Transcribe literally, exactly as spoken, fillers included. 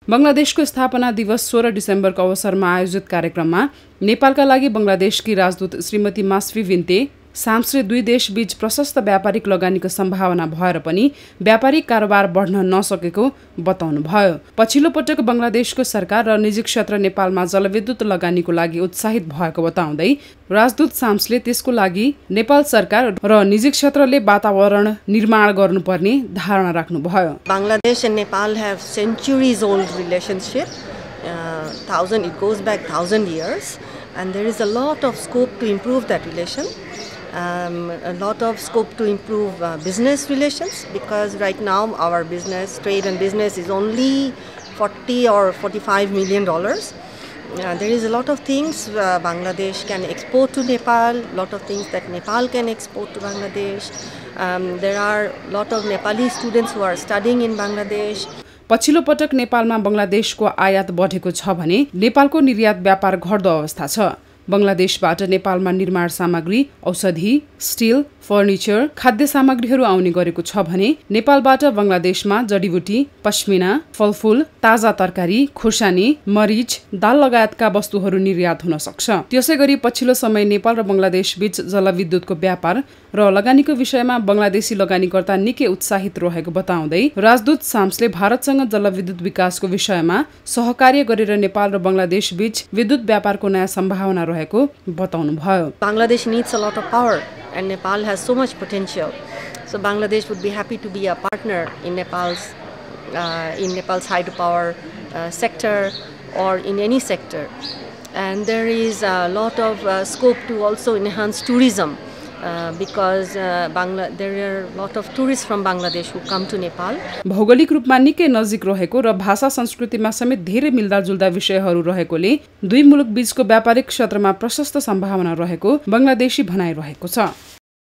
बंगलादेशको स्थापना दिवस सोह्र डिसेम्बरको अवसरमा आयोजित कार्यक्रममा नेपालका लागि बंगलादेशकी राजदूत श्रीमती मास्वी विन्ते साम्सले दुई देशबीच प्रशस्त व्यापारिक लगानीको सम्भावना भएर पनि व्यापारिक कारोबार बढ्न नसकेको बताउनुभयो। पछिल्लो पटक बंगलादेशको सरकार र निजी क्षेत्र नेपालमा जलविद्युत लगानीको लागि उत्साहित भएको बताउँदै राजदूत साम्सले त्यसको लागि नेपाल सरकार र निजी क्षेत्रले वातावरण निर्माण गर्नुपर्ने धारणा राख्नुभयो। Bangladesh and Nepal have centuries old relationship. Uh, thousand it goes back thousand years, and there is a lot of scope to improve that relation. Um, a lot of scope to improve uh, business relations, because right now our business, trade and business is only forty or forty-five million dollars. Uh, there is a lot of things uh, Bangladesh can export to Nepal, lot of things that Nepal can export to Bangladesh. Um, there are a lot of Nepali students who are studying in Bangladesh. पछिल्लो पटक नेपालमा बंगलादेशको आयात बढेको छ भने नेपालको निर्यात व्यापार घट्दो अवस्था छ। बंगलादेशबाट नेपालमा निर्माण सामग्री, औषधि, स्टील, फर्निचर, खाद्य सामग्रीहरू आउने गरेको छ भने नेपालबाट बंगलादेशमा जडीबुटी, पश्मिना, फलफूल, ताजा तरकारी, खुर्सानी, मरिच, दाल लगायतका वस्तुहरू निर्यात हुन सक्छ। त्यसैगरी पछिल्लो समय नेपाल र बंगलादेश बीच जलविद्युतको व्यापार र लगानीको विषयमा बंगलादेशी लगानीकर्ता निकै उत्साहित रहेको बताउँदै राजदूत साम्सले भारतसँग जलविद्युत विकासको विषयमा सहकार्य गरेर नेपाल र बंगलादेश बीच विद्युत व्यापारको नयाँ सम्भावना रहेको बताउनुभयो। Bangladesh needs a lot of power and Nepal has so much potential. So Bangladesh would be happy to be a partner in Nepal's uh, in Nepal's hydropower uh, sector or in any sector. And there is a lot of uh, scope to also enhance tourism. Uh, because uh, Bangla there are a lot of tourists from Bangladesh who come to Nepal. भौगोलिक रूपमा निकै नजिक रहेको र भाषा संस्कृतिमा समेत धेरै मिल्दाजुल्दा विषयहरू रहेकोले दुई मुलुक बीचको व्यापारिक क्षेत्रमा प्रशस्त सम्भावना रहेको बंगलादेशी भनाइ रहेको छ।